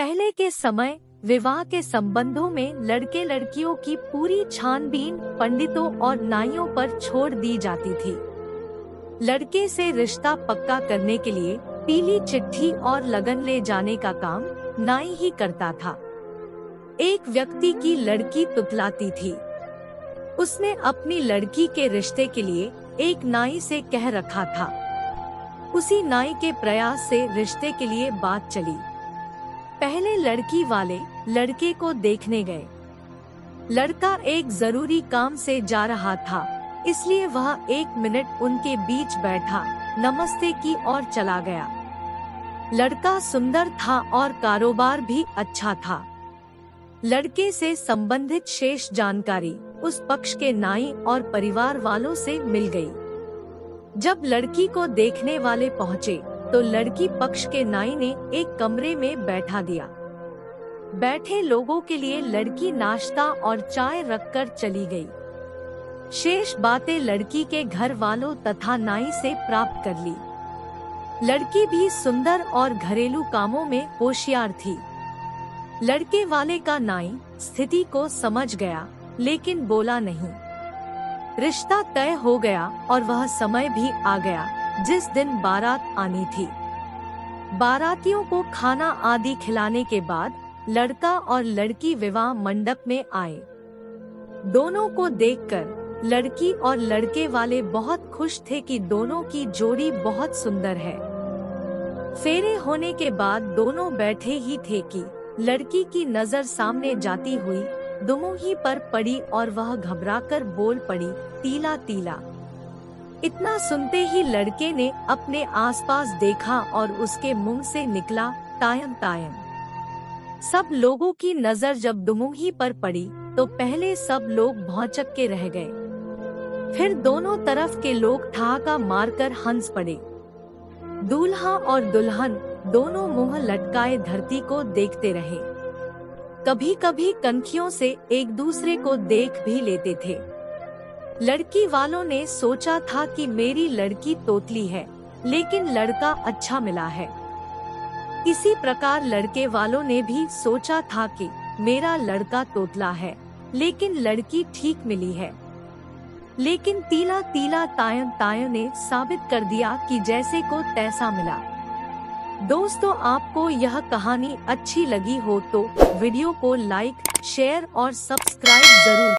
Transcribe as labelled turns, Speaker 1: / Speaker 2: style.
Speaker 1: पहले के समय विवाह के संबंधों में लड़के लड़कियों की पूरी छानबीन पंडितों और नाइयों पर छोड़ दी जाती थी। लड़के से रिश्ता पक्का करने के लिए पीली चिट्ठी और लगन ले जाने का काम नाई ही करता था। एक व्यक्ति की लड़की तुतलाती थी। उसने अपनी लड़की के रिश्ते के लिए एक नाई से कह रखा था। उसी नाई के प्रयास से रिश्ते के लिए बात चली। पहले लड़की वाले लड़के को देखने गए। लड़का एक जरूरी काम से जा रहा था, इसलिए वह 1 मिनट उनके बीच बैठा, नमस्ते की और चला गया। लड़का सुंदर था और कारोबार भी अच्छा था। लड़के से संबंधित शेष जानकारी उस पक्ष के नाई और परिवार वालों से मिल गई। जब लड़की को देखने वाले पहुँचे तो लड़की पक्ष के नाई ने एक कमरे में बैठा दिया। बैठे लोगों के लिए लड़की नाश्ता और चाय रखकर चली गई। शेष बातें लड़की के घर वालों तथा नाई से प्राप्त कर ली। लड़की भी सुंदर और घरेलू कामों में होशियार थी। लड़के वाले का नाई स्थिति को समझ गया, लेकिन बोला नहीं। रिश्ता तय हो गया और वह समय भी आ गया जिस दिन बारात आनी थी। बारातियों को खाना आदि खिलाने के बाद लड़का और लड़की विवाह मंडप में आए। दोनों को देखकर लड़की और लड़के वाले बहुत खुश थे कि दोनों की जोड़ी बहुत सुंदर है। फेरे होने के बाद दोनों बैठे ही थे कि लड़की की नजर सामने जाती हुई दुमुही पर पड़ी और वह घबराकर बोल पड़ी, तीला तीला। इतना सुनते ही लड़के ने अपने आसपास देखा और उसके मुंह से निकला, तायम तायम। सब लोगों की नजर जब दुमुही पर पड़ी तो पहले सब लोग भौंचक के रह गए। फिर दोनों तरफ के लोग ठहाका मारकर हंस पड़े। दूल्हा और दुल्हन दोनों मुंह लटकाए धरती को देखते रहे। कभी कभी कनखियों से एक दूसरे को देख भी लेते थे। लड़की वालों ने सोचा था कि मेरी लड़की तोतली है, लेकिन लड़का अच्छा मिला है। इसी प्रकार लड़के वालों ने भी सोचा था कि मेरा लड़का तोतला है, लेकिन लड़की ठीक मिली है। लेकिन तीला तीला तायं तायं ने साबित कर दिया कि जैसे को तैसा मिला। दोस्तों, आपको यह कहानी अच्छी लगी हो तो वीडियो को लाइक, शेयर और सब्सक्राइब जरूर